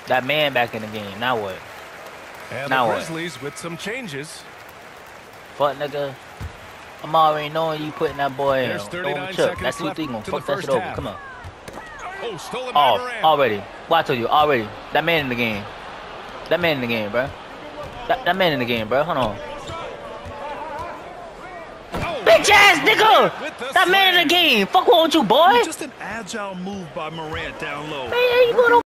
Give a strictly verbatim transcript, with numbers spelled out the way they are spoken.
That man back in the game. Now what? And now the what? Grizzlies with some changes. Fuck, nigga. I'm already knowing you putting that boy in. There's thirty-nine Chip. seconds That's two left three gonna to fuck the that shit first over. half. Come on. Oh, stolen by Oh, Morant. already. Well, I told you, already. That man in the game. That man in the game, bro. That, that man in the game, bro. Hold on. Oh, Bitch ass nigga! with the That man in slam. the game. Fuck wrong with you, boy? Just an agile move by Morant down low. Hey, you going